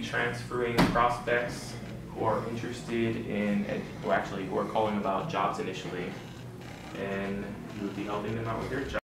transferring prospects who are interested in, who are calling about jobs initially, and you would be helping them out with their job.